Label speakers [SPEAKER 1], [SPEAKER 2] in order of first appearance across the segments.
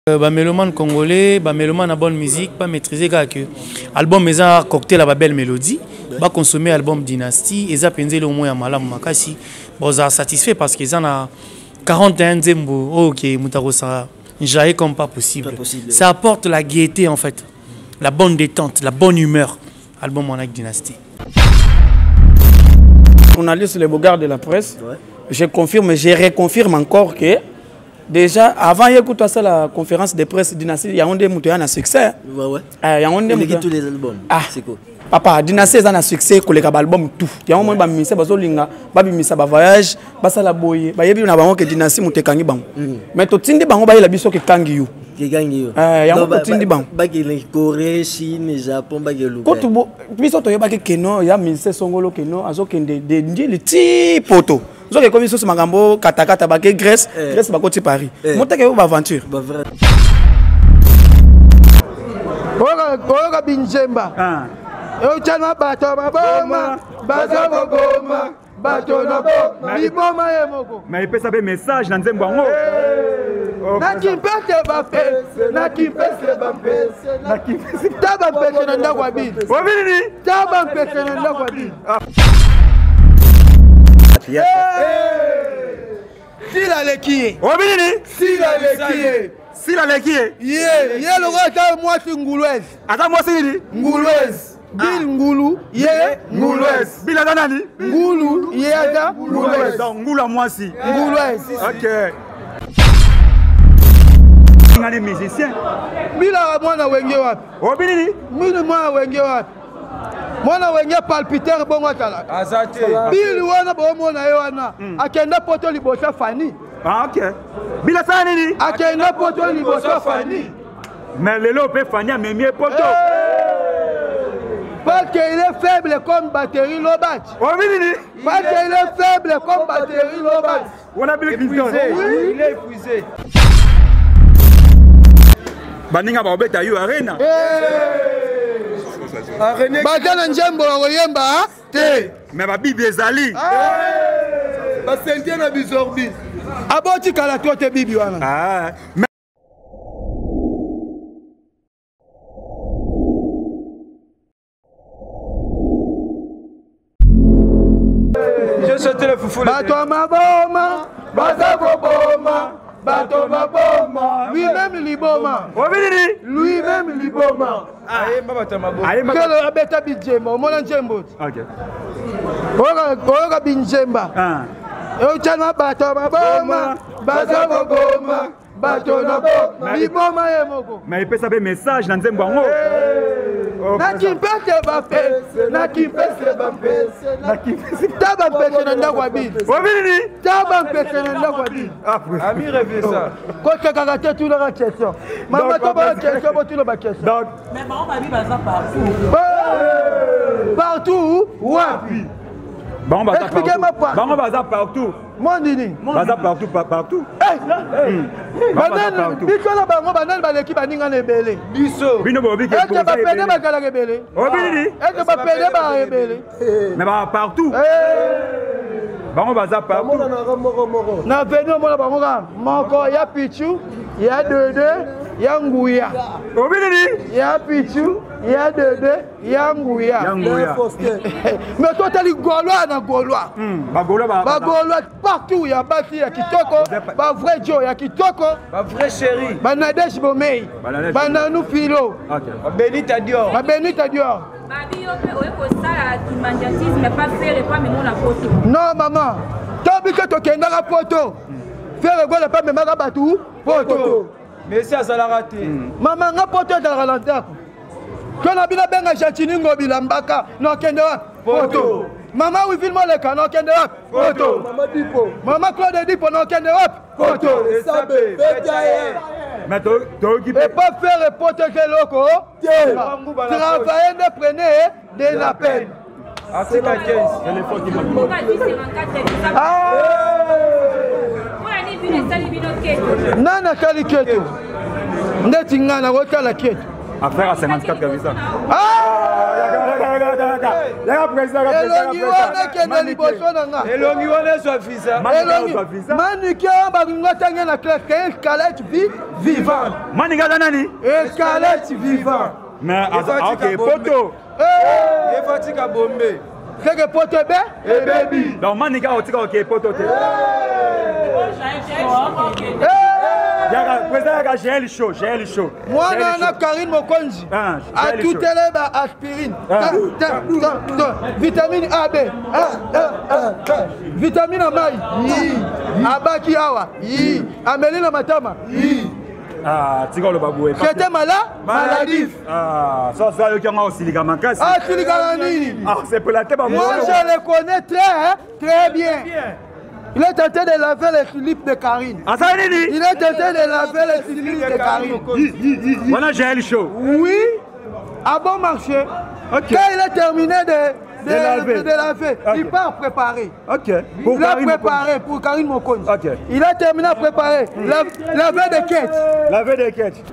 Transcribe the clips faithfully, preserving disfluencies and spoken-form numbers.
[SPEAKER 1] Ba mélomane congolais, ba mélomane à bonne musique, pas maîtriser que album mais un cocktail à ba belle mélodie, ba consommer album Dynasty et ça penser au moins à malam makasi, bon ça satisfait parce qu'ils en a quarante et un zembo, ok, mutaro ça, j'aille comme pas possible. Pas possible. Ça apporte la gaieté en fait, la bonne détente, la bonne humeur. Album avec Dynasty.
[SPEAKER 2] Journaliste le Bogard de la presse, ouais. Je confirme, je reconfirme encore que déjà, avant d'écouter ça la conférence de presse Dynasty, il y a un des moutons à succès.
[SPEAKER 3] Ouais, ouais.
[SPEAKER 2] Il y a un des moutons.
[SPEAKER 3] tous les albums.
[SPEAKER 2] Ah,
[SPEAKER 3] c'est quoi?
[SPEAKER 2] Papa, Dynasty est un succès, que les albums tout. Il y a un moment où il y a un voyage, il y a un voyage, il y a un que Dynasty mouté kangi bang. Mais tout le monde a biso que kangi you.
[SPEAKER 3] Que kangi you.
[SPEAKER 2] Il y a un tout le bang.
[SPEAKER 3] Bah que les Corée, Chine, Japon, bah que le.
[SPEAKER 2] Quand tu biso to yeba que keno, il y a ministre songolo keno, azo kende de de le petit poto. Zo ke comme ça magambo katakata ba que Grèce, Grèce ba côté Paris. Monte que ba aventure.
[SPEAKER 3] Bah vrai.
[SPEAKER 4] Oga oga binjemba. Ah. Eu chama bato maboma, bato maboma, bato na boma, biboma yemoko.
[SPEAKER 5] Mais il peut savoir message dans Nzembo ngo.
[SPEAKER 4] Na kimpese ba pese, na kimpese ba pese, na kimpese. Taba pese na ndakwa bi.
[SPEAKER 5] Wabini?
[SPEAKER 4] Taba pese na ndakwa bi. Sila lekie.
[SPEAKER 5] Wabini?
[SPEAKER 4] Sila lekie.
[SPEAKER 5] Sila lekie.
[SPEAKER 4] Ye, ye lo ta moi si ngulwezi.
[SPEAKER 5] Ata moi si
[SPEAKER 4] ngulwezi. Bil ngulu, ye ngulwezi.
[SPEAKER 5] Bil ada nani?
[SPEAKER 4] Ngulu, ye ada ngulwezi.
[SPEAKER 5] Donc ngula moi si.
[SPEAKER 4] Ngulwezi.
[SPEAKER 5] OK. Ngani musicien.
[SPEAKER 4] Bila mwana wenge wapi?
[SPEAKER 5] Wabini?
[SPEAKER 4] Mimi mwana wenge wapi? Mwana wenge palpitaire bongo atala.
[SPEAKER 6] Azate.
[SPEAKER 4] Bili wana bomo na yo wana. Akenda poto libosa fani.
[SPEAKER 5] Ah OK. Bila ça nini?
[SPEAKER 4] Akenda poto libosa fani.
[SPEAKER 5] Mais lelo peut fani même poto.
[SPEAKER 4] Parce qu'il est faible comme batterie Lobat.
[SPEAKER 5] Parce
[SPEAKER 4] qu'il est faible comme batterie Lobat.
[SPEAKER 5] On a bien
[SPEAKER 6] épuisé. Oui. Il est épuisé.
[SPEAKER 5] Baninga ba obeta yo arena.
[SPEAKER 4] Arena. Badana njembo oyemba te.
[SPEAKER 5] Mais ba bibi ezali.
[SPEAKER 4] Ba sentie na bizorbi. Aboti kala tote bibi wana.
[SPEAKER 5] Ah.
[SPEAKER 6] Je souhaite le foufou.
[SPEAKER 4] Bato maboma, bato boma, bato maboma. Lui-même liboma. Lui-même liboma.
[SPEAKER 6] Aïe, bato maboma.
[SPEAKER 4] Quel abeta bijemba, mona njembo.
[SPEAKER 5] OK.
[SPEAKER 4] Oga oga binjemba. Ah. Eu chama bato maboma, bato boma. Bato na boma, liboma yemoko.
[SPEAKER 5] Mais il peut savoir message dans Nzembo ngo.
[SPEAKER 4] Na kimpese ba pese, na kimpese ba pese, na kimpese. Taba pese na ndakwa bi.
[SPEAKER 5] Wabini?
[SPEAKER 4] Taba pese na ndakwa bi.
[SPEAKER 6] Ami rêve ça.
[SPEAKER 4] Ko kaka te tout la question. Maman to ba question, bo tout la question.
[SPEAKER 5] Donc,
[SPEAKER 7] mais maman ba bi baza partout.
[SPEAKER 4] Partout wapi?
[SPEAKER 5] Bon baza partout. Bon baza partout.
[SPEAKER 4] Mon dini.
[SPEAKER 5] Baza partout partout.
[SPEAKER 4] Eh. Banan bikola bango banan baleki baninga na ebele.
[SPEAKER 5] Biso. Bino bobi ke
[SPEAKER 4] poser. Est-ce ba pede ba kala ebele?
[SPEAKER 5] Obini.
[SPEAKER 4] Est-ce ba pede ba ebele?
[SPEAKER 5] Mais ba partout. Eh. Bango baza partout.
[SPEAKER 4] Na venu mona bango ga moko ya pichu, ya dede, ya nguya.
[SPEAKER 5] Obini.
[SPEAKER 4] Ya pichu, ya dede, ya nguya.
[SPEAKER 5] Ya nguya.
[SPEAKER 4] Mais toi t'as les Gaulois na Gaulois.
[SPEAKER 5] Ba Gaulois ba.
[SPEAKER 4] Ba Gaulois partout ya basi ya kitoko, ba vrai Joe ya kitoko,
[SPEAKER 6] ba vrai chéri.
[SPEAKER 4] Ba Nadesh Bomei. Ba Nanou Philo.
[SPEAKER 5] OK.
[SPEAKER 6] Ba Benita Dior.
[SPEAKER 4] Ba Benita Dior.
[SPEAKER 7] Babi yo pe oye ko sala kimandiatisme pas faire pas même la photo.
[SPEAKER 4] Non maman. Tobi que to kenda la photo. Faire quoi pas même la batu photo.
[SPEAKER 6] Mais ça ça l'a raté.
[SPEAKER 4] Maman nga photo dans la lanterne. Quand on a bien benga Jatini ngobila mbaka no kenda photo. Maman oui filme le canon kende hop photo. Maman Dipo. Maman Claude Dipo no kende hop photo.
[SPEAKER 6] Sabé, Bétaye.
[SPEAKER 5] Mais to to qui
[SPEAKER 4] peut pas faire reporter que loco. Travailler ne prenez de la peine.
[SPEAKER 6] Article quinze.
[SPEAKER 5] Téléphone qui m'a.
[SPEAKER 4] Ah. Nana kali keto. Ndeti ngana wota la keto.
[SPEAKER 5] Affaire à cinquante-quatre visa.
[SPEAKER 4] elongi wana ekende liboso na nga
[SPEAKER 6] elongi wana ezwa visa
[SPEAKER 4] elongi manike oyo balingo tange na classe ke escalette vivant
[SPEAKER 5] Maninga aza nani?
[SPEAKER 4] escalette vivant
[SPEAKER 5] Mais ok, poto.
[SPEAKER 6] efatika bombe
[SPEAKER 4] keke poto ebe ebebi
[SPEAKER 5] Donc Maninga otika ok poto te. Yaka président yaka G L show, G L show.
[SPEAKER 4] mwana na Karine Mokonzi atutele ba aspirine vitamine A B vitamine mai abaki awa ameli na matama
[SPEAKER 5] Ah, tika lo baboué.
[SPEAKER 4] kete mala maladif
[SPEAKER 5] Ah, ça ça yo qui nga osilika makasi.
[SPEAKER 4] ah silika nini
[SPEAKER 5] Ah, c'est pour la tête ba
[SPEAKER 4] moi je le connais très très bien. Il est tenté de laver les slips de Karine.
[SPEAKER 5] Ah, ça nini?
[SPEAKER 4] Il est tenté de laver les slips de Karine.
[SPEAKER 5] Voilà G L show.
[SPEAKER 4] Oui, à bon marché.
[SPEAKER 5] Ok.
[SPEAKER 4] Quand il est terminé de, de,
[SPEAKER 5] De laver.
[SPEAKER 4] de, de laver,
[SPEAKER 5] Ok.
[SPEAKER 4] il part préparer.
[SPEAKER 5] Ok. Pour
[SPEAKER 4] il a
[SPEAKER 5] Karine
[SPEAKER 4] préparé pour Karine Mokonzi.
[SPEAKER 5] Ok.
[SPEAKER 4] Il a terminé à préparer. La, laver des quêtes.
[SPEAKER 5] Laver des quêtes.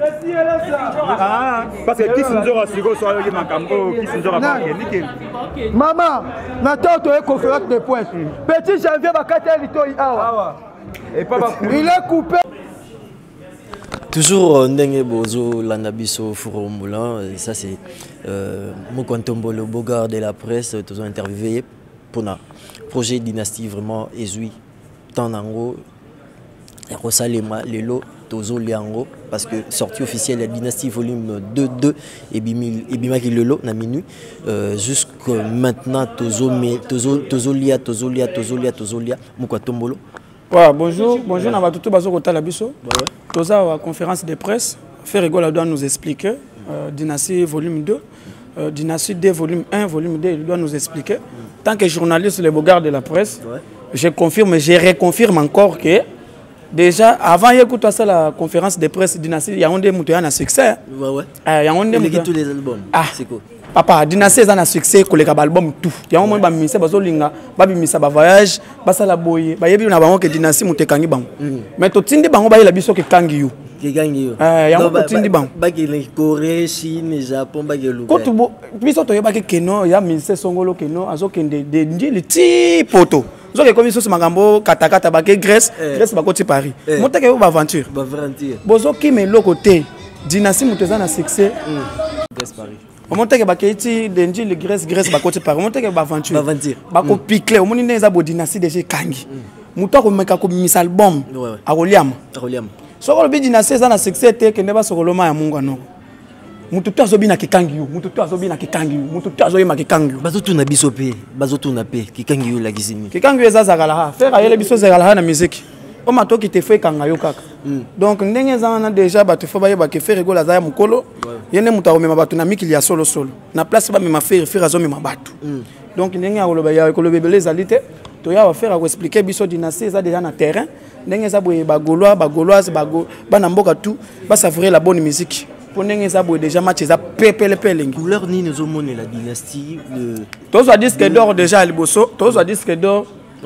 [SPEAKER 5] Ah, parce que qui s'en sigo so yo makambo, qui s'en
[SPEAKER 4] Non.
[SPEAKER 5] ba nickel.
[SPEAKER 4] Maman, Nathan, tu es conférence de points. Petit janvier, Bakata Litoï Awa.
[SPEAKER 6] et pas
[SPEAKER 4] Il est coupé.
[SPEAKER 3] Toujours ndenge bozo landabiso Forum Moulin, ça c'est euh, Mokontombo, le beau gars de la presse, toujours interviewé pour un projet dynastie vraiment ézoui. Tant en gros, Rosalema, Lelo, Tozo Liango, parce que sortie officielle la dynastie volume deux deux et Bimaki Lelo, na minuit, jusqu'à maintenant Tozo Tozo Tozo Lia, Tozo Lia, Tozo Lia, Tozo Lia, Mokontombolo.
[SPEAKER 2] Ouais, bonjour, bonjour, on va tout bazo kota la biso. Toza wa conférence de presse, Ferregola doit nous expliquer euh, Dynastie volume deux, euh, Dynastie deux volume un, volume deux, il doit nous expliquer. Tant que journaliste, le beau gars de la presse, ouais. Je confirme, je reconfirme encore que déjà avant d'écouter ça la conférence de presse Dynastie, il y a un des moutons à succès.
[SPEAKER 3] Ouais ouais.
[SPEAKER 2] Il y a un des moutons.
[SPEAKER 3] tous les albums.
[SPEAKER 2] Ah.
[SPEAKER 3] C'est quoi?
[SPEAKER 2] Papa, Dynastie est un succès que les albums tout. Il y a un moment où ça bazo linga, babi misa ba voyage, basa la boye. Ba yebi na bango que Dynastie muté kangi bang. Mais to tindi bango ba yela biso ke kangi you.
[SPEAKER 3] Ke kangi you.
[SPEAKER 2] Eh, ya to tindi bang.
[SPEAKER 3] Ba ke le Corée, Chine, Japon ba ke lu.
[SPEAKER 2] Ko to biso to yeba ke keno ya mise songolo keno azo kende de ndili ti poto. Zo ke komi so makambo katakata ba ke Grèce, Grèce ba ko ti Paris. Monte ke ba aventure.
[SPEAKER 3] Ba aventure.
[SPEAKER 2] Bozo ki me loko te. Dynastie muté za na succès.
[SPEAKER 3] Grèce Paris.
[SPEAKER 2] Au moment que baketi denji le Grèce Grèce ba côté par au moment que ba aventure
[SPEAKER 3] ba aventure
[SPEAKER 2] ba ko piquer au moment neza bo dynastie de kangi muto ko meka ko mis album a Roliam
[SPEAKER 3] a Roliam
[SPEAKER 2] so ko bi dynastie za na succès te ke neba so ko loma ya mungu no muto to azobi na kikangi yu muto to azobi na kikangi yu muto to azoyi ma kikangi yu
[SPEAKER 3] bazo tuna biso pe bazo tuna pe kikangi yu la kisini
[SPEAKER 2] kikangi yu za za kala ha faire ayele biso za kala ha na musique o mato ki te fait kanga yo kaka donc ndenge za na déjà ba te fo ba yeba ke faire gola za ya mukolo yene muta o mema batu na mikili ya solo solo na place ba mema faire faire azo mema batu donc ndenge akoloba ya ekolobe beleza lite to ya wa faire ko expliquer biso dynastie za déjà na terrain ndenge za boye ba gaulois ba gauloise ba ba na mboka tout ba savourer la bonne musique pour ndenge za boye déjà match za pepele pelengi
[SPEAKER 3] couleur ni nous omone la dynastie le
[SPEAKER 2] tozo disque d'or déjà liboso tozo disque d'or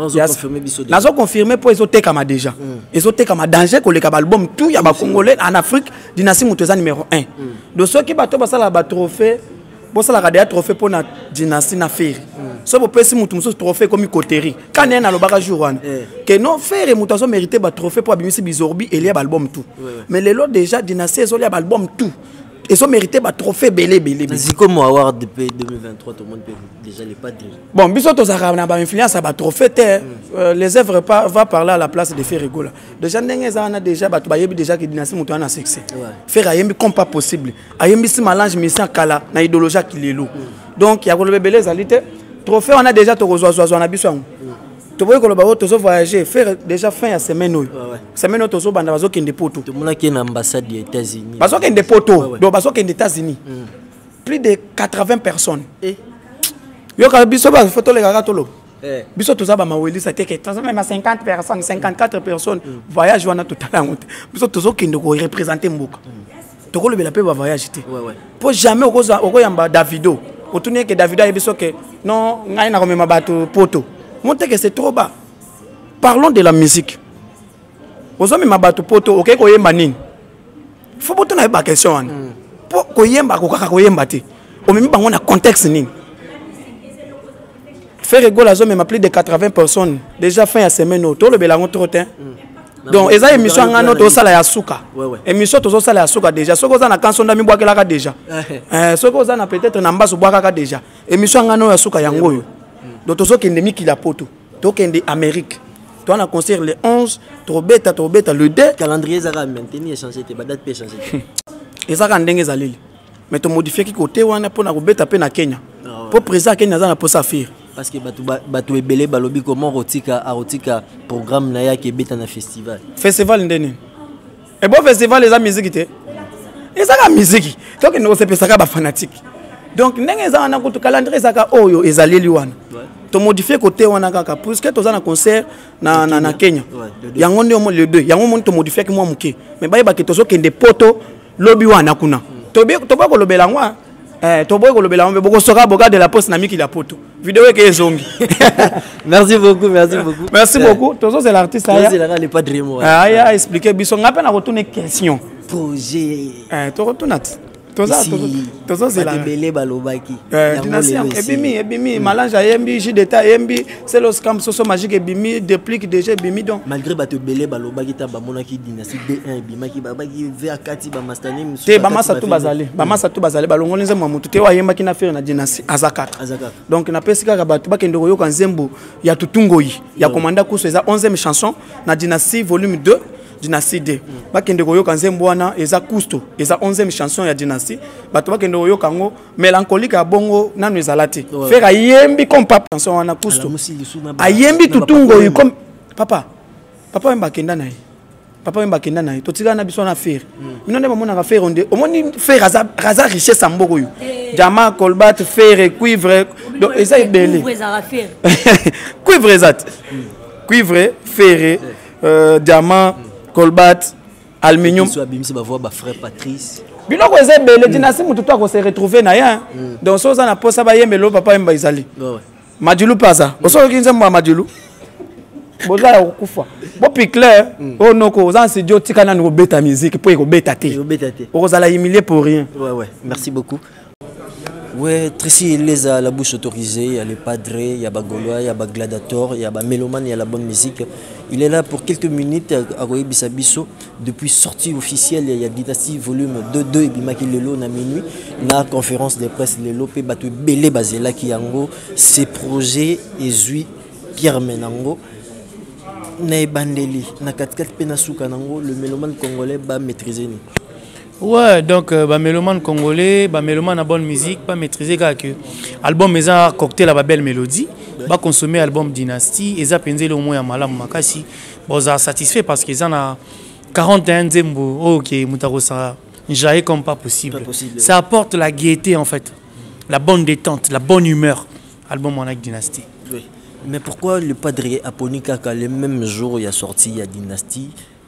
[SPEAKER 2] nazo confirmer pour ils ont été comme déjà ils ont été comme danger que les album tout il y a ba congolais en Afrique dynastie muteza numéro un de ceux qui bato basala ba trophée bosala ka trophée pour na dynastie na faire so bo pesi mutu muso trophée comme coterie quand na lo baka jour wana que non faire mutu so mériter ba trophée pour abimisi bizorbi et les album tout mais les lots déjà dynastie ils ont les album tout ils ont mérité un trophée belé belé.
[SPEAKER 3] C'est comme award de deux mille vingt-trois, tout le monde peut déjà les pas dire.
[SPEAKER 2] Bon, biso to zaka na ba influence ba trophée les œuvres pas va parler à la place de Ferregola. Déjà ndenge za na déjà ba to ba yebi déjà que dynastie mutu na succès. Faire ayembi comme pas possible. Ayembi si mélange mission kala na idéologie qui lelo. Donc ya ko le belé zalité trophée on a déjà to zo zo na biso. Tu vois que le bateau to voyager faire déjà fin à semaine oui. Semaine to zo banda bazo kende poto.
[SPEAKER 3] Tout le monde qui est en ambassade des États-Unis.
[SPEAKER 2] Bazo kende poto. Donc bazo kende États-Unis. Plus de quatre-vingts personnes. Et yo ka biso ba photo le kaka tolo. Eh. Biso to za ba maweli ça te que même cinquante personnes, cinquante-quatre personnes voyage wana total ngote. Biso to zo kende ko représenter mboka. To ko le bela pe ba voyage te. Ouais ouais. Pour jamais oko oko yamba Davido. Otunie que Davido a biso que non ngai na ko mema bato poto. Montre que c'est trop bas. Parlons de la musique. Aux hommes ma bateau poto, ok, ko yemba nini. Faut pas te na ba question. po koyemba kokaka koyemba te omemi bango na contexte nini faire égole à zone plus de quatre-vingts personnes déjà fin à semaine auto le belango trop temps donc eza émission ngano to sala ya suka émission to sala ya suka déjà soko za na kanso ndami bwakelaka déjà euh soko za na peut-être na mbaso bwakaka déjà émission ngano ya suka yango yo donc to soko endemi ki la poto to kende Amérique to na concert le onze to beta to beta le deux
[SPEAKER 3] calendrier za ka maintenir changer te ba date pe changer
[SPEAKER 2] eza ka ndenge za lili mais to modifier ki côté wana pona ko beta pe na Kenya pour présent Kenya za na posa faire
[SPEAKER 3] parce que batu batu ebele balobi comment rotika a rotika programme na ya ke beta na festival
[SPEAKER 2] festival ndeni et bon festival les musique te ezaka musique donc nous se pesaka ba fanatique donc ndenge za na kutu calendrier zaka oyo ezaleli wana to modifier côté wana kaka puisque to za na concert na na, na Kenya yango ndio le deux yango mon to modifier ki moi muke mais ba yeba ke to zo kende poto lobi wana kuna to be to ba ko lobela ngwa eh to boy ko lobela ngwa boko soka boka de la poste na miki la poto vidéo que zongi.
[SPEAKER 3] Merci beaucoup, merci beaucoup.
[SPEAKER 2] Merci beaucoup. Tozo c'est l'artiste là.
[SPEAKER 3] C'est là le pas de mots.
[SPEAKER 2] Ah, il a expliqué biso ngapa na retourner question.
[SPEAKER 3] Projet.
[SPEAKER 2] Eh, to retourne. Tozo tozo c'est là.
[SPEAKER 3] Belé balobaki.
[SPEAKER 2] Eh, dinastia ebimi ebimi malanja yembi J d'état yembi c'est le scam soso magique ebimi déplique déjà ebimi donc
[SPEAKER 3] malgré bato belé balobaki ta ba monaki dynastie D un ebimaki babaki V kati ba mastanim.
[SPEAKER 2] Te ba masa tu bazali. Ba masa tu bazali balongoli nzembo mutu te wa yemba kina faire na dynastie azakata.
[SPEAKER 3] Azakata.
[SPEAKER 2] Donc na pesika ka bato bakende koyoka nzembo ya tutungoyi ya commanda kuso eza onzième chanson na dynastie volume deux dynastie D. Bakende koyoka nzembo wana eza kusto eza onzième chanson ya dynastie bato bakende koyoka ngo mélancolique ya bongo nanu ezalati faire ayembi comme papa chanson wana kusto ayembi tutungoyi comme papa papa wemba kenda naye papa wemba kenda naye totika na biso na faire mino nde mona ka faire onde omoni faire raza raza richesse mboko yo diamant colbat fer cuivre donc eza ebele cuivre ezat cuivre fer diamant colbat aluminium
[SPEAKER 3] soit bimisi ba voir ba frère Patrice
[SPEAKER 2] biloko eza ebele dynastie mutu to ko se retrouver na ya donc so za na posa ba yembelo papa yemba izali majulu paza oso kinze mwa majulu boza ya kufa bo picler o noko za studio tika na no beta musique pour ko beta te o za la humilier pour rien.
[SPEAKER 3] Ouais ouais, merci beaucoup. Ouais, Tracy les a la bouche autorisée, il y a les padres, il y a Bagolois, il y a Gladiator, il y a Mélomane, il y a la bonne musique. Il est là pour quelques minutes à Roy Bissabiso. Depuis sortie officielle, il y a Dynastie volume deux deux et Bimaki Lelo na minuit. La conférence de presse Lelo pe batu belé basé là qui yango ces projets ezui Pierre Menango. Na bandeli na quatre quatre pe na suka nango le mélomane congolais ba maîtriser ni.
[SPEAKER 1] Ouais, donc euh, bah mélomane congolais, bah mélomane à bonne musique, pas maîtriser que album maison cocktail à belle mélodie, bah consommer album Dynastie, et ça penser le moins à malam makasi, bon ça satisfait parce qu'ils en a quarante et un zembo, ok, moutaro ça, j'aille comme pas possible. Pas possible. Ça apporte la gaieté en fait, la bonne détente, la bonne humeur, album on a Dynastie.
[SPEAKER 3] Oui. Mais pourquoi le padre Aponika le même jour il a sorti il y a Dynastie?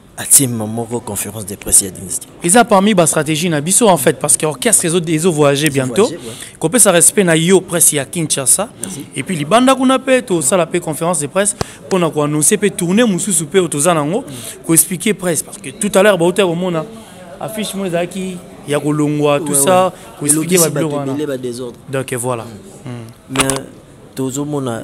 [SPEAKER 3] À maman conférence de presse à Dynastie.
[SPEAKER 1] Ils ont parmi la stratégie Nabiso en fait parce que l'orchestre les autres ils ont voyagé bientôt. Qu'on peut ça respect na yo presse à Kinshasa. Et puis les bandes qu'on a fait tout ça la paix conférence de presse pour nous annoncer peut tourner musu super au tozanango pour expliquer presse parce que tout à l'heure bah hauteur au monde affiche moi qui il y a Golongwa tout ça pour expliquer ma bureau. Donc voilà.
[SPEAKER 3] Mais tozo mona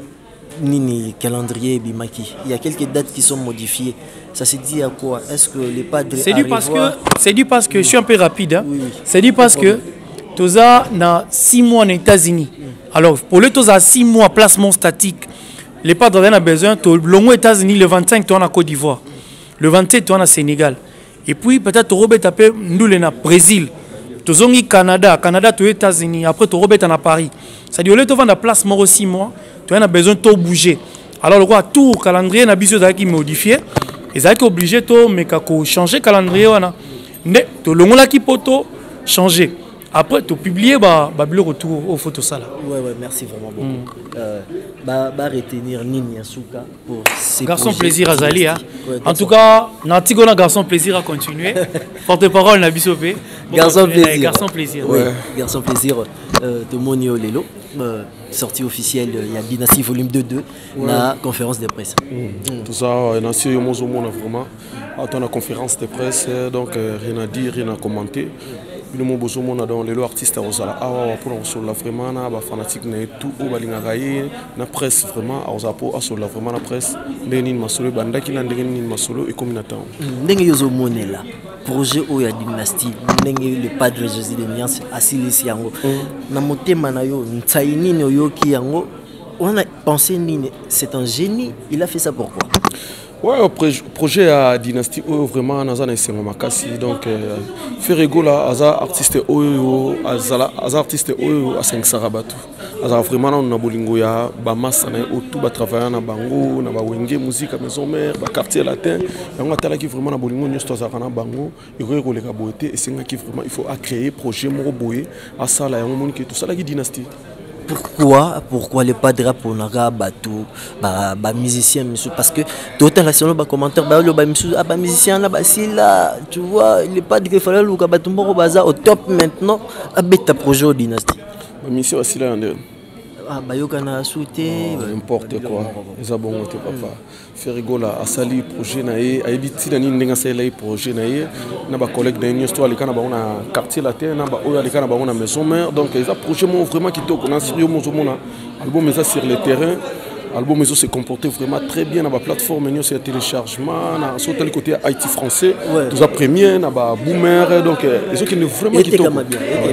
[SPEAKER 3] nini calendrier bimaki. Il y a quelques dates qui sont modifiées. Ça se dit à quoi? Est-ce que les padres
[SPEAKER 1] c'est dû parce que c'est dû parce que oui. Je suis un peu rapide hein? Oui, oui. C'est dû parce que toza na six mois aux États-Unis. Mm. Alors pour le toza six mois placement statique, les padres en a besoin to longo États-Unis le vingt-cinq toi en Côte d'Ivoire. Le vingt-sept toi en Sénégal. Et puis peut-être Robert tapé ndoule na Brésil. Tozongi Canada, Canada to États-Unis, après to Robert en Paris. Ça dit au lieu de vendre placement au six mois, tu en as besoin de bouger. Alors le quoi tout calendrier na biso qui modifié. Ils ont été obligés de changer le calendrier. Mais tu as poto changer. Après, tu as publié le retour aux photos.
[SPEAKER 3] Oui, ouais, merci vraiment beaucoup. Mm. Euh, bah, bah, retenir Nini Yasuka pour ces
[SPEAKER 1] garçon plaisir à Zali. Hein. Ouais, en tout cas, Nati a garçon plaisir à continuer. Porte-parole, Nabisopé.
[SPEAKER 3] Garçon plaisir.
[SPEAKER 1] Garçon plaisir.
[SPEAKER 3] Ouais. Ouais. Garçon plaisir. Euh, de Monio Lelo. Euh, sortie officielle, il y a Dynastie volume deux deux, ouais. La conférence de presse.
[SPEAKER 8] Mm. Mm. Tout ça, Nancy et moi, on a vraiment attendu la conférence de presse, donc euh, rien à dire, rien à commenter. bino mo bozo mona dans les artistes à Rosala awa pour on sur la vraiment na ba fanatique na tout au balinga gaye na presse vraiment à Rosapo à sur la vraiment na presse ndeni masolo bandaki na ndeni masolo et comme natan
[SPEAKER 3] ndenge yozo monela projet o ya dynastie ndenge le padre José de Niance asilisi yango na motema na yo ntsaini no yoki yango on a pensé nini c'est un génie il a fait ça pourquoi?
[SPEAKER 8] Ouais, projet à dynastie oh, vraiment nazana esengo makasi donc euh, Ferrego là aza artiste oyo azala aza artiste oyo asengisa rabatu aza vraiment na bolingo ya ba massa na otu ba travailler na bango na ba wenge musique à maison mère ba quartier latin yango atala ki vraiment na bolingo nyosto aza na bango iko ko leka boete esenga ki vraiment il faut à créer projet moko boye asala yango moni ki tout ça la ki dynastie.
[SPEAKER 3] Pourquoi, pourquoi le padre pour naga batou ba ba musicien monsieur parce que tout le temps ba commentaire ba le ba monsieur ba musicien là ba si là tu vois le padre il fallait le batou moko baza au top maintenant abeta projet au dynastie
[SPEAKER 8] ba mission aussi là
[SPEAKER 3] ah ba yokana souté
[SPEAKER 8] n'importe quoi ça bon te papa Ferrego là a sali projet na ye a ebiti na nini ndenga sala projet na ye na ba collègue na une histoire likana ba na quartier latin na ba oya likana ba na maison mère donc ça projet mo vraiment qui toko na sérieux mo zomona album ça sur le terrain album se comportait vraiment très bien dans la plateforme nous c'est téléchargement na sur tel côté Haïti français tout ça premier na ba boomer donc les autres qui ne vraiment qui toko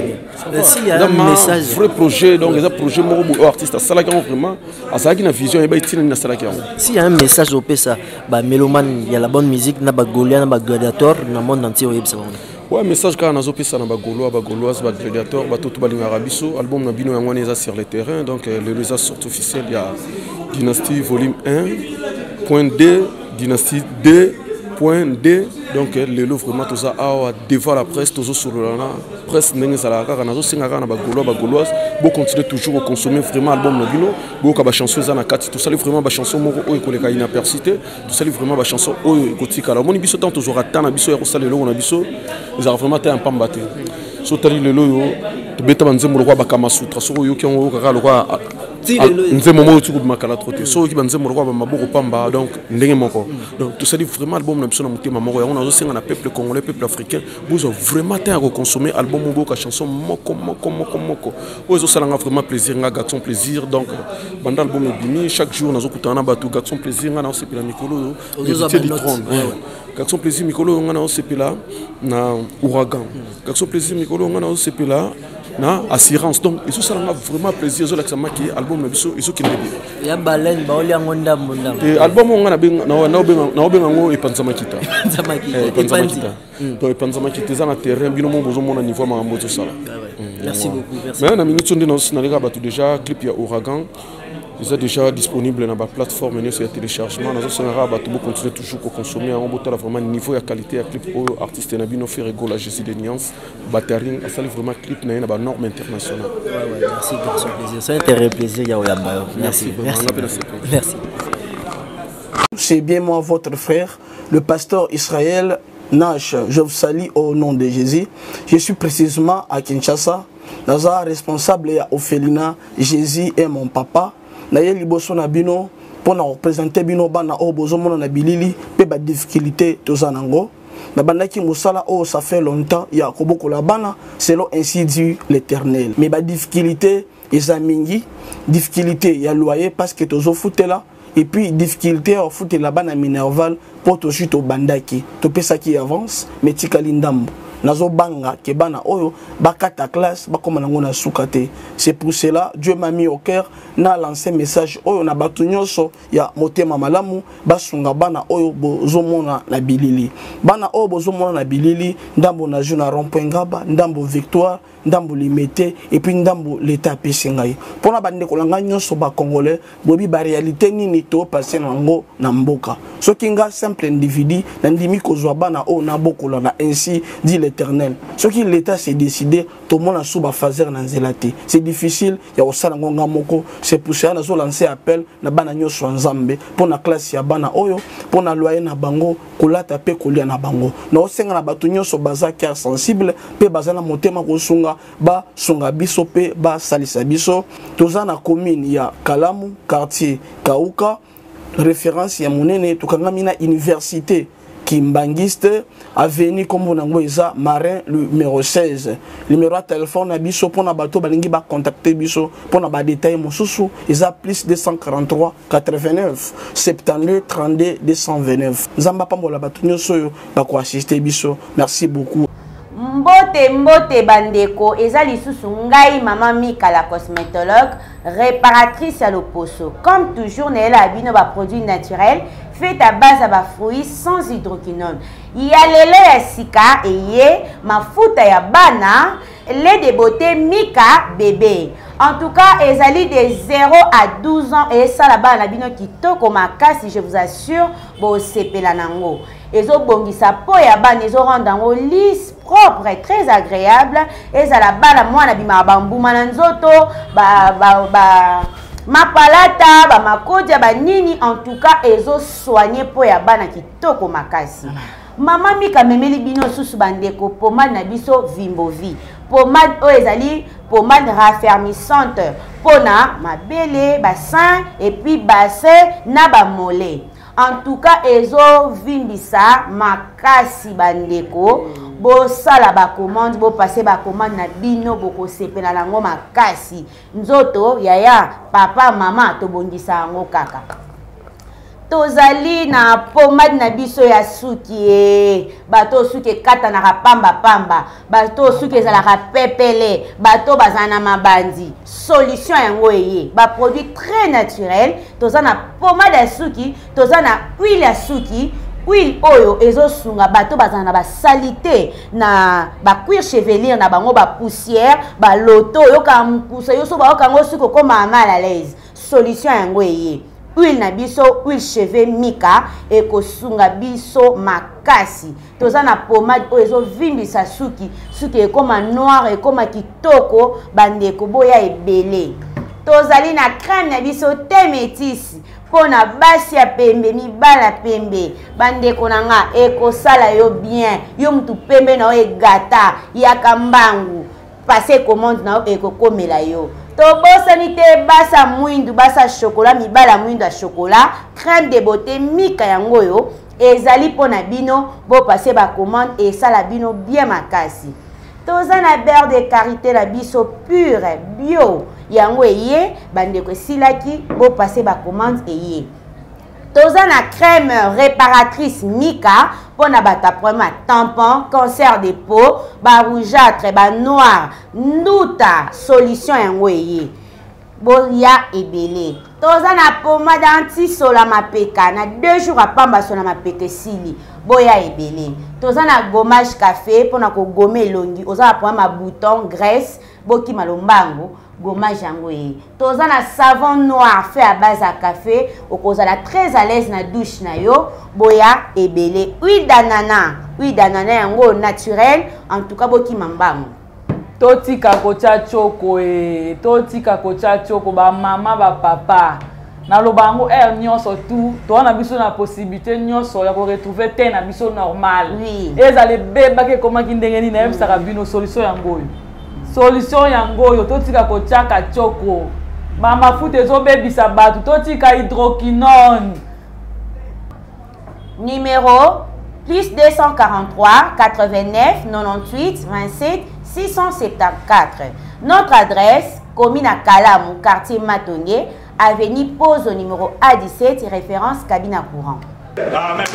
[SPEAKER 3] s'il y a un message
[SPEAKER 8] vrai projet donc les projet mo artiste ça là vraiment à ça qui na vision et ba itina na ça là
[SPEAKER 3] s'il y a un message au ça ba mélomane il y a la bonne musique na ba Goliath na ba Gladiator na monde entier au yebsa.
[SPEAKER 8] Ouais, message quand on a opé ça na bagolo bagoloise ba Gladiator ba tout balinga rabiso album na bino yango neza sur le terrain donc le réseau sorte officiel il y a Dynastie volume un point deux Dynastie deux point deux donc le lot vraiment tout ça a devant la presse tout sur la presse ndenge sala kaka nazo singa kana bagolo bagoloise bo continuer toujours à consommer vraiment album na bino bo ka ba chanson za na kati tout ça vraiment ba chanson moko o ekoleka inapercité tout ça vraiment ba chanson o ekotika la moni biso tant toujours atana biso ya ko sala lo na biso ils ont vraiment été un pambaté so tali le lo yo to beta banzembo lo kwa bakamasutra so yo ki ngo kaka lo kwa nzembo mo tu ko makala troté so ki banzembo lo kwa maboko pamba donc ndenge moko donc tout ça vraiment album na biso na mutema moko yango nazo singa na peuple congolais peuple africain vous ont vraiment été à consommer album mo ka chanson moko moko moko moko ozo salanga vraiment plaisir nga garçon plaisir donc banda album bimi chaque jour nazo kutana batu garçon plaisir nga na sepela mikolo héritier du trône garçon plaisir mikolo nga na sepela na ouragan garçon plaisir mikolo nga na sepela na assurance donc et ça a vraiment plaisir zo l'accent qui album na biso iso ki ndebe
[SPEAKER 3] ya balen ba oli ngo ndambo ndambo
[SPEAKER 8] et album nga na benga na na benga na benga ngo epanza makita
[SPEAKER 3] epanza makita
[SPEAKER 8] epanza makita donc epanza makita za na terrain bino mo bozo mona niveau ma mbozo sala
[SPEAKER 3] merci beaucoup merci
[SPEAKER 8] mais na minute ndé na na les gars ba tout déjà clip ya ouragan ils sont déjà disponibles dans la plateforme et sur le téléchargement. Nous avons continuer toujours à consommer en beauté vraiment niveau et qualité à clip pour artistes Nabino Ferrego la Jésus de Niance Batarine ça vraiment clip na une norme internationale.
[SPEAKER 3] Ouais ouais merci garçon plaisir. Ça intérêt plaisir ya Oyamba. Merci merci. Merci.
[SPEAKER 4] C'est bien moi votre frère le pasteur Israël Nash. Je vous salue au nom de Jésus. Je suis précisément à Kinshasa. Naza responsable ya Ophelina Jésus est mon papa. Na ye liboso na bino pour na représenter bino bana o bozomona na bilili pe ba difficulté tozanango na bandaki musala o ça fait longtemps ya koboko la bana selon ainsi dit l'Éternel mais ba difficulté ezamingi difficulté ya loyer parce que tozo futela et puis difficulté au futela bana minerval pour to chute au bandaki to pesa qui avance mais tikali ndambo nazo banga ke bana oyo bakata classe bakoma nango na sukate c'est pour cela Dieu m'a mis au cœur na lancé message oyo na batu nyonso ya motema malamu basunga bana oyo bozomona na bilili bana oyo bozomona na bilili ndambo na juna rond-point Ngaba ndambo Victoire ndambo limité et puis ndambo l'état pesingai pona bande kolanga nyonso ba congolais bobi ba réalité nini to passer nango na mboka soki nga simple individu na ndimi kozwa bana oyo na bokola na ainsi dit l'Éternel soki l'état s'est décidé to mona suba fazer na nzelati c'est difficile ya osala ngonga moko c'est pour ça na zo lancer appel na bana nyonso nzambe pona classe ya bana oyo pona loyer na bango kolata pe kolia na bango na osenga na batu nyonso baza cœur sensible pe baza na motema kosunga ba sunga biso pe ba salisa biso toza na commune ya Kalamu quartier Kauka référence ya monene tokanga mina université
[SPEAKER 9] Kimbangiste, avenue comme on a Marin, le numéro seize. Le numéro de téléphone, biso pour na bateau, balingi ba contacter biso pour na ba détail mon sous ils a plus deux cent quarante-trois quatre-vingt-neuf soixante-douze trente-deux deux cent vingt-neuf. Zamba pambola bateau nyoso ba ko assister biso. Merci beaucoup.
[SPEAKER 10] Mbote mbote bandeko eza lisusu ngai mama Mika la cosmétologue réparatrice à l'Oposo. Comme toujours nela abino ba produits naturels fait à base à ba fruits sans hydroquinone. Ya lelo ya sika eye mafuta ya bana lait de beauté Mika bébé. En tout cas, ezali de zéro à douze ans et ça là-bas na bino kitoko makasi, je vous assure, bo sepela nango. Ezo bongisa po ya bana ezo rendre ngo lisse, propre et très agréable. Eza la bana mwana bima bambuma na nzoto ba ba ba mapalata ba makodia ba nini, en tout cas ezo soigner po ya bana kitoko makasi. Mama Mika memeli bino susu bandeko pomade na biso Vimbovi. Pomade o ezali pomade raffermissante pona mabele, bassin et puis bassin na ba mollet. En tout cas ezo vimbisa makasi bandeko. Bo sala ba commande, bo passer ba commande na bino boko sepela nango makasi. Nzoto yaya papa mama to bongisa ngo kaka. Tozali na pomade na biso ya suki bato suki kata na pamba pamba, bato suki za la pepele, bato bazana mabandi. Solution yango eye ba produit très naturel. Tozana pomade ya suki, tozana huile ya suki. Huile oyo ezo sunga bato bazana ba salité na ba cuir chevelure na bango ba poussière ba loto yo ka mpusa yo so ba ka ngo suko koma mal à l'aise. Solution yango eye huile na biso huile cheveux Mika ekosunga biso makasi. Toza na pomade oyo ezo vimbisa suki suki ekoma noir ekoma kitoko bandeko boya ebele. Tozali na crème na biso te métis pona basi ya pembe mibala pembe bandeko nanga ekosala yo bien yo mutu pembe na yo egata yaka mbangu passer commande na yo ekokomela yo. Tobosani te basa mwindu basa chocolat mibala mwindu ya chocolat crème de beauté Mika yango yo ezali pona bino bo passer ba commande et ça la bino bien makasi. Toza na beurre de karité la biso pure bio yango eye bandeko silaki bo passer ba commande eye. Toza na crème réparatrice Mika pona bata problème tampon, cancer de peau, ba rougeâtre, ba noir, nduta solution yango eye. Bo ya ebele. Toza na pomade anti-sola mapeka na deux jours à pamba sola mapeka sili. Boya ebele. Toza na gommage café pona ko gommer longi. Oza na problème bouton, graisse, boki malombango. Gommage yango e. Toza na savon noir fait à base à café. Okoza la très à l'aise na douche na yo. Boya ebele. Huile d'ananas. Huile d'ananas yango naturel. En tout cas boki mambango.
[SPEAKER 11] Totika kocha choko e. Totika kocha choko ba mama ba papa. Na lobango er nyonso tout. Toi na biso na possibilité nyonso ya ko retrouver ten na biso normal.
[SPEAKER 10] Oui.
[SPEAKER 11] Ezale beba ke koma kindengeni na yebisa bino solution yango. Solution yango yo totika kochaka choko. Mama foot ezo bebisa batu totika hydroquinone.
[SPEAKER 10] Numéro plus deux cent quarante-trois quatre-vingt-neuf quatre-vingt-huit vingt-sept six cent soixante-quatorze. Notre adresse commune à Kalamu, quartier Matonge, avenue Pose au numéro A dix-sept, référence cabine à courant. Ah, mais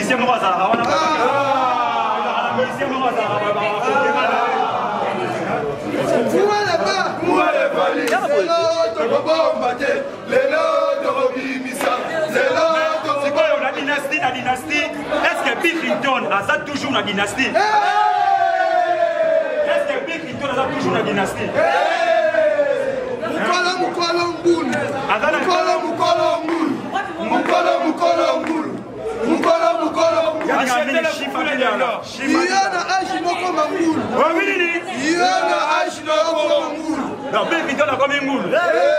[SPEAKER 5] la dynastie, est-ce que Bill Clinton a toujours la dynastie? Est-ce que Bill Clinton a toujours la dynastie? Mukolo mukolo ngulu. Mukolo mukolo ngulu. Mukolo mukolo ngulu. Mukolo mukolo ngulu. Yana ashi moko mangulu. Oh oui, yana ashi moko mangulu. Non, Bill Clinton a combien de ngulu?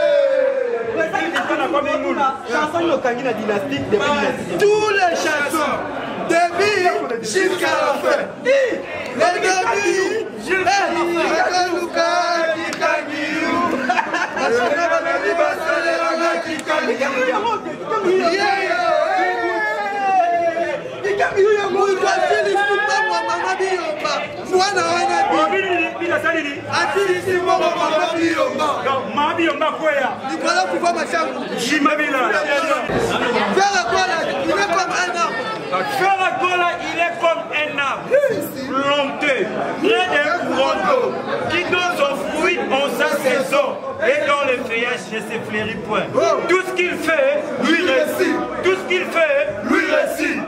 [SPEAKER 5] Chanson de la dynastie tous les chansons depuis jusqu'à la fin. Les débuts jusqu'à la fin.
[SPEAKER 4] moto asilisi mama mama biyomba mwana wana asilisi mama mama biyomba
[SPEAKER 12] mama biyomba kwea
[SPEAKER 4] nikola kuva machangu
[SPEAKER 12] jimabila
[SPEAKER 4] Frère Gola il est comme un arbre
[SPEAKER 12] Frère Gola il est comme un arbre planté près d'un courant d'eau qui dans son fruit en sa saison et dans le feuillage ne se fleurit point. Tout ce qu'il fait lui réussit. Tout ce qu'il fait lui réussit.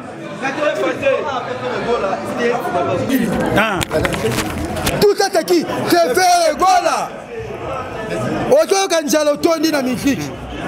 [SPEAKER 4] Tout ça c'est qui? C'est Frère Gola. Otoka njalo tondi na musique.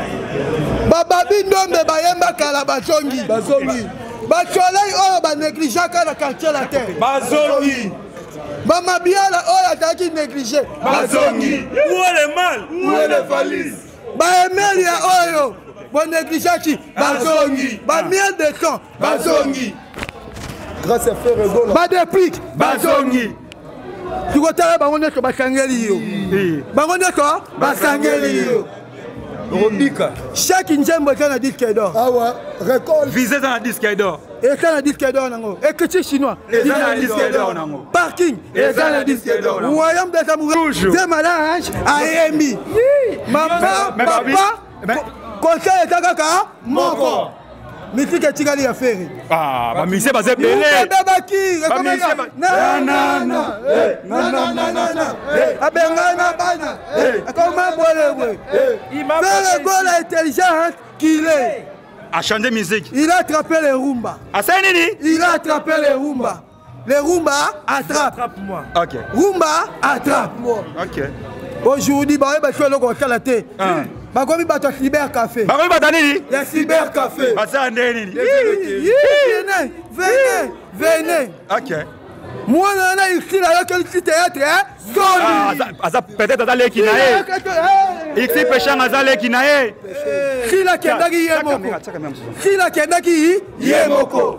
[SPEAKER 4] Bababi ndombe bayemba kala bazongi. Bazongi. Basoleil oyo ba négligeaka na quartier la terre.
[SPEAKER 12] Bazongi.
[SPEAKER 4] Mama biala oyo ataki négligé.
[SPEAKER 12] Bazongi. Où est le mal? Où est les valises?
[SPEAKER 4] Baemelia oyo bon négligé. Bazongi. Ba miel de temps. Bazongi.
[SPEAKER 6] Grâce à Frère Gola.
[SPEAKER 4] Ba déplique.
[SPEAKER 12] Bazongi.
[SPEAKER 4] Tu kotala bango neto basangeli yo. Bango neto basangeli yo.
[SPEAKER 6] Robika.
[SPEAKER 4] Chaque njembo est un disque d'or.
[SPEAKER 6] Ah ouais, récolte.
[SPEAKER 12] Visez dans un disque d'or.
[SPEAKER 4] Et c'est un disque d'or. Écriture chinois.
[SPEAKER 12] Et c'est un disque d'or.
[SPEAKER 4] Parking.
[SPEAKER 12] Et c'est un disque d'or.
[SPEAKER 4] Royaume des amoureux. C'est malage à Emi. Maman, papa, conseil est kaka, moko. Musique est tigali à faire.
[SPEAKER 12] Ah, ma musique est basée belé.
[SPEAKER 4] Non, non, non. Non, non, non, non. Abengana bana. Comment boire? Frère Gola intelligent qu'il est.
[SPEAKER 12] A chanter musique.
[SPEAKER 4] Il a attrapé les rumba.
[SPEAKER 12] A ça nini?
[SPEAKER 4] Il a attrapé les rumba. Les rumba attrape.
[SPEAKER 12] Attrape-moi. OK.
[SPEAKER 4] Rumba attrape-moi.
[SPEAKER 12] OK.
[SPEAKER 4] Aujourd'hui, bah bah tu es là comme ça la tête. Bah comme bah tu cyber café.
[SPEAKER 12] Bah comme bah nini?
[SPEAKER 4] Il y a cyber café.
[SPEAKER 12] Bah ça nini?
[SPEAKER 4] Venez, venez, venez.
[SPEAKER 12] OK.
[SPEAKER 4] Moi on a ici là quel petit théâtre hein?
[SPEAKER 12] Ah, ça peut-être dans les kinaé. Ici péchant à les kinaé.
[SPEAKER 4] Si la kendaki yemoko. Si la kendaki yemoko.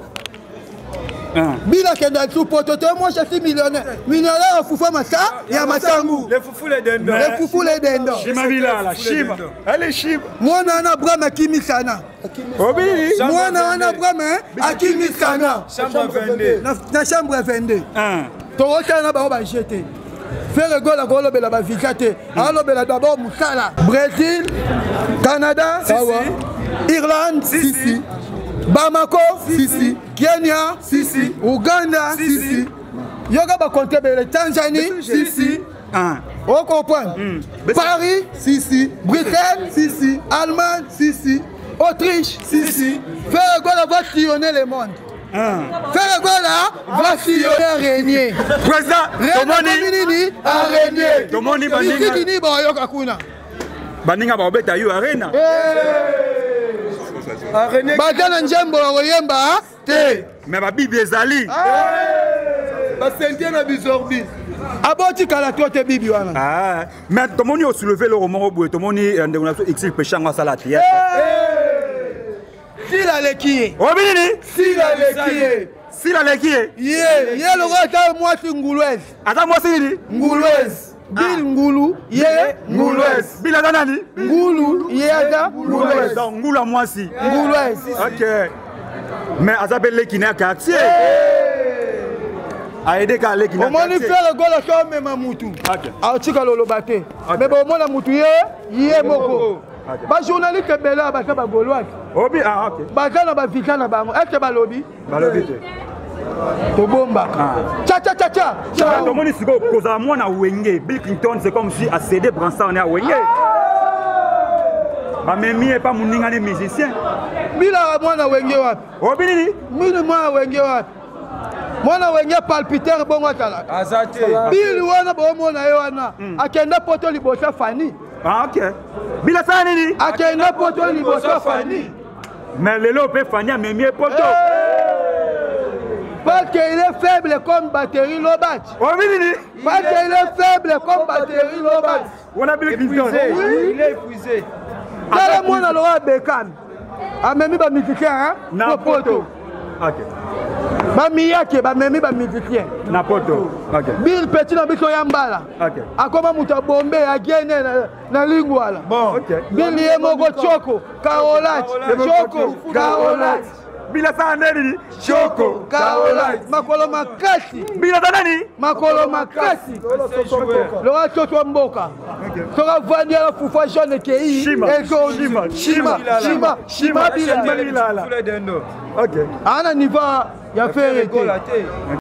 [SPEAKER 4] Bila kenda tout pototo moi je suis millionnaire. Millionnaire fufa masa ya masangu.
[SPEAKER 12] Les foufou les dendo.
[SPEAKER 4] Les foufou les dendo.
[SPEAKER 12] Shima vila la shima. Elle est shima.
[SPEAKER 4] Moi na Brahma Kimi sana.
[SPEAKER 12] Obi.
[SPEAKER 4] Moi na Brahma Akimi sana.
[SPEAKER 12] Chambre vingt-deux.
[SPEAKER 4] Na chambre vingt-deux.
[SPEAKER 12] Un.
[SPEAKER 4] To na ba ba jeter. Frère Gola Golo bela ba vikate. Alo bela d'abord musala. Brésil, Canada, Irlande, Sisi. Bamako, Sisi. Kenya, Sisi. Uganda, Sisi. Yoga ba compter bela Tanzanie, Sisi.
[SPEAKER 12] Un.
[SPEAKER 4] On comprend. Paris, Sisi. Bruxelles, Sisi. Allemagne, Sisi. Autriche, Sisi. Frère Gola va sillonner le monde. Frère Gola va sillonner Régnier.
[SPEAKER 12] Président,
[SPEAKER 4] Tomoni araignée.
[SPEAKER 12] Tomoni baninga.
[SPEAKER 4] Kini ba yoka kuna.
[SPEAKER 12] Baninga ba obeta yo arena.
[SPEAKER 4] Araignée. Badana njembo wa yemba te.
[SPEAKER 12] Mais ba bibi ezali.
[SPEAKER 4] Ba sentie na bizorbi. Aboti kala tote bibi wana.
[SPEAKER 12] Ah, mais tomoni o soulever le roman boue, tomoni ndengona so exil péchanga sala trier.
[SPEAKER 4] Si la lekie.
[SPEAKER 12] Obini.
[SPEAKER 4] Si la lekie.
[SPEAKER 12] Si la lekie.
[SPEAKER 4] Yé, yé le roi moi c'est ngoulouez.
[SPEAKER 12] Ata moi c'est ni
[SPEAKER 4] ngoulouez. Bil ngoulou, yé ngoulouez.
[SPEAKER 12] Bil ada nani?
[SPEAKER 4] Ngoulou, yé ada ngoulouez.
[SPEAKER 12] Donc ngoula moi si.
[SPEAKER 4] Ngoulouez.
[SPEAKER 12] OK. Mais azabel lekina quartier. Aide ka lekina.
[SPEAKER 4] On m'a fait le golo comme même mutu. OK. A tika lolo baté. Mais bon mon mutu yé, yé moko. Ba journaliste bela ba ka ba golois.
[SPEAKER 12] Obi ah OK.
[SPEAKER 4] Ba kana ba vika na bango. Est-ce ba lobby?
[SPEAKER 12] Ba lobby te.
[SPEAKER 4] To bomba. Cha cha cha cha.
[SPEAKER 12] Cha to moni siko koza mwana wenge. Bill Clinton c'est comme si a cédé Branson on est à wenge. Ba memi e pas muninga ne musicien.
[SPEAKER 4] Bila mwana wenge wapi?
[SPEAKER 12] Obi nini?
[SPEAKER 4] Mimi mwana wenge wapi? Mwana wenge palpitaire bongo tala.
[SPEAKER 6] Azate.
[SPEAKER 4] Bill wana bo mona yo wana. Akenda poto libosa fani.
[SPEAKER 12] Ah OK. Bila ça nini?
[SPEAKER 4] Akenda poto libosa fani.
[SPEAKER 12] Mais lelo pe fani a memi poto.
[SPEAKER 4] Parce qu'il est faible comme batterie Lobat.
[SPEAKER 12] Oh oui,
[SPEAKER 4] parce qu'il est faible comme batterie Lobat.
[SPEAKER 12] On a bien
[SPEAKER 6] épuisé. Il est épuisé.
[SPEAKER 4] Quel est mon alors Bécan? A même pas musicien hein?
[SPEAKER 12] Na poto. OK.
[SPEAKER 4] Ba miyake ba memi ba musicien.
[SPEAKER 12] Na poto. OK.
[SPEAKER 4] Bill petit na biso yambala.
[SPEAKER 12] OK.
[SPEAKER 4] Akoma muta bombe agene na na lingwala.
[SPEAKER 12] Bon, OK.
[SPEAKER 4] Bill yemoko choko, Carolat, choko, Carolat.
[SPEAKER 13] Bila Saneri, Choco, Caroline,
[SPEAKER 4] Makolo Makasi,
[SPEAKER 13] Bila Sanani,
[SPEAKER 4] Makolo Makasi, Laura Toto Mboka, Tora Vania Fufa Jean Kei,
[SPEAKER 13] Shima, Shima,
[SPEAKER 4] Shima, Shima, Shima, Bila.
[SPEAKER 13] Ok.
[SPEAKER 4] Ana Niva, il y a fait